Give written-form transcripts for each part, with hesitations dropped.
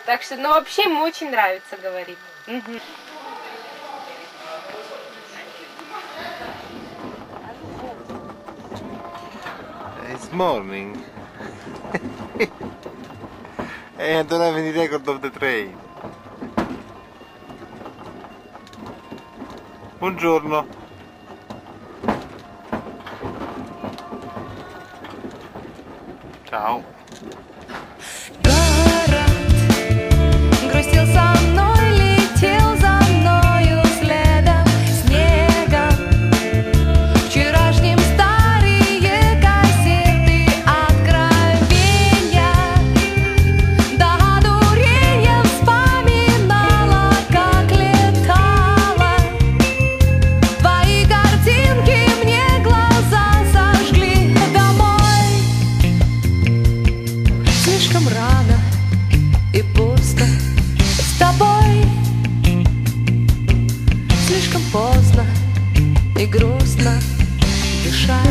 Так что, ну вообще ему очень нравится говорить. Угу. It's morning. I don't have any record of the train. Buongiorno. Ciao. Грустил со мной, летел за мною следом снегом. Вчерашним старые кассеты откровения. До одурения вспоминала, как летала. Твои картинки мне глаза сожгли. Домой слишком рано и пусто с тобой, слишком поздно и грустно дышать,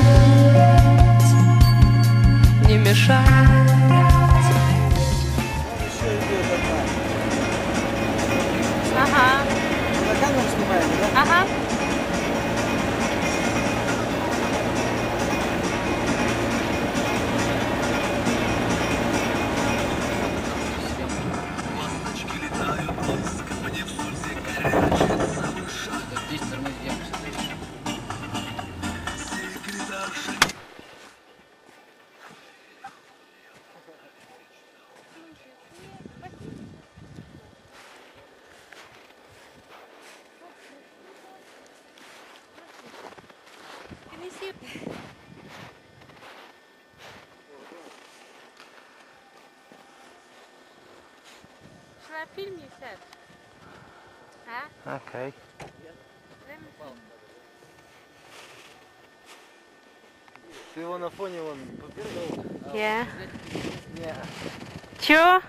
не мешать. Ага. На камеру снимаем, да? Ага. На фильме сядь. А? Okay. Ты его на фоне вон побегал. Я. Не. Чё?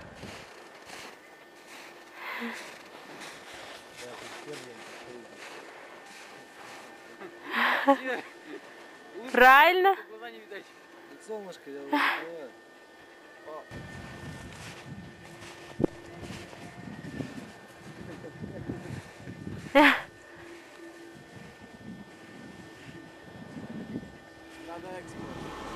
Правильно? Солнышко, я уже. Надо экспорт.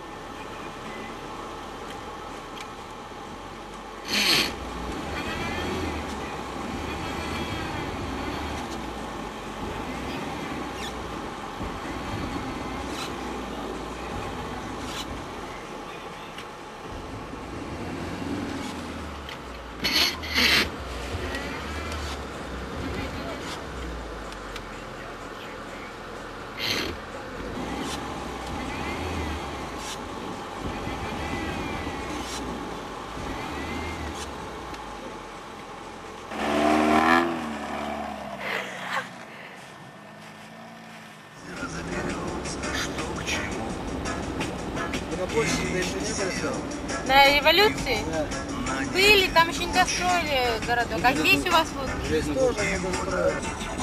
На площади еще не большой. На революции? Да. Были, там еще не достроили городок. А здесь у вас вот? Здесь тоже не достроили.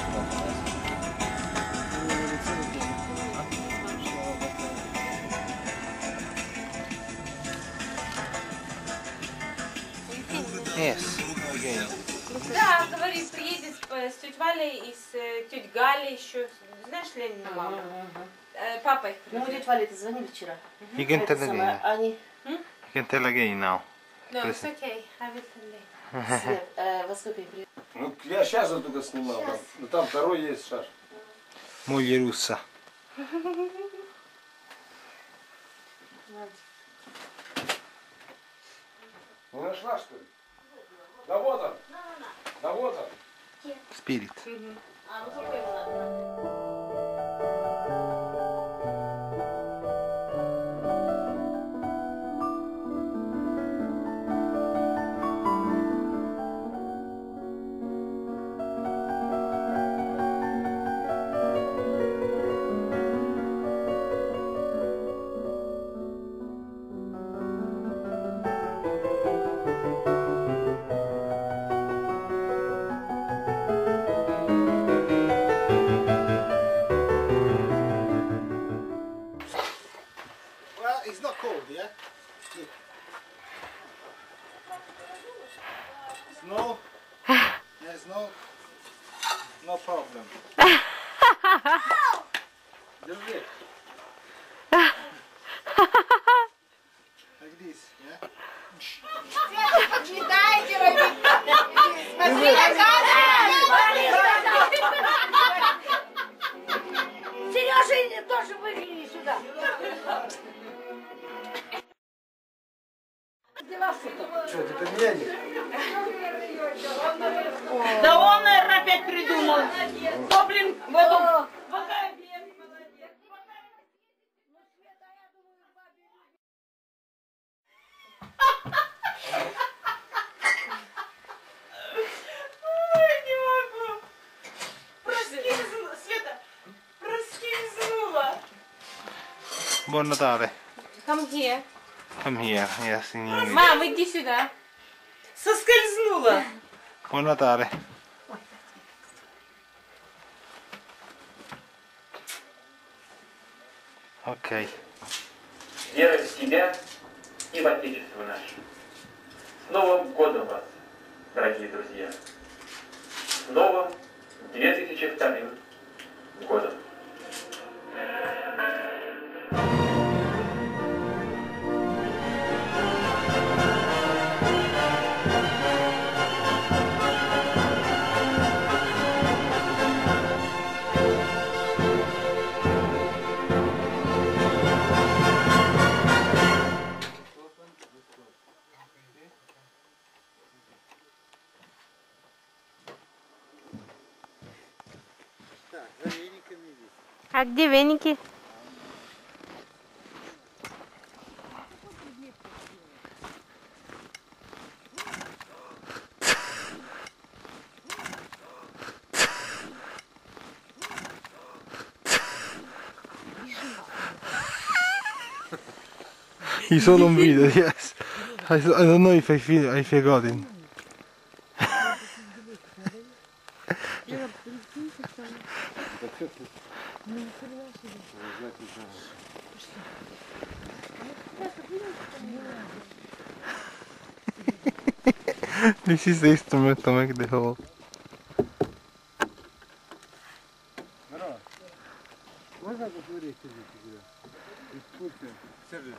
Yes. Again. Да, говорит, приедет с тетей Валей и с тетей Галей еще. Знаешь, Ленина мама? Папа их Ну, привезет. тетя Валя, ты звонили вчера? You can tell Это again. самое, они... You can tell again now. No, it's okay. I will tell later. Свет, во сколько им приедут? Ну, я сейчас только снимал. Там, ну, там второй есть шар. Moglie russa. Не нашла, что ли? Да вот он. Да вот он. Spirit. А, ну сколько ему надо? It's not cold, yeah? No, problem. Держи. Like this, yeah? Не дайте робить. Сережа, тоже выгляни сюда. Что, ты подменишь? Да он, наверное, опять придумал. Кто, блин, в этом... Ой, не могу. Проскользнула, Света, проскользнула. Buon Natale. Come here. Come here, yes, in English. Мам, иди сюда. Соскользнула. Buon Natale. Окей. Верой в себя и в Отечество наше. С Новым годом вас, дорогие друзья! С новым 2002 годом! А где веники? He's all on video, yes. I don't know if I got him. This is the instrument to make the hole. Можно посмотреть, Сергей?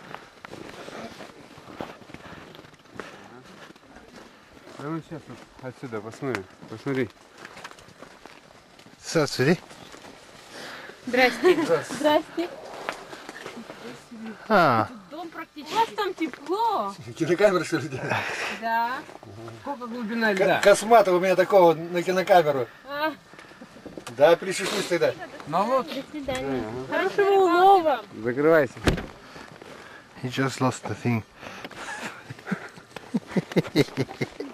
Давай сейчас вот отсюда посмотри. Посмотри. Сюда. Здрасте. Здрасте. А, Дом практически. У вас там тепло. кинокамера что ли? Да. Сколько глубина льда? Космата у меня такого на кинокамеру. А, Да, пришишусь тогда. Ну вот. до свидания. Хорошего улова. Закрывайся. He just lost the thing.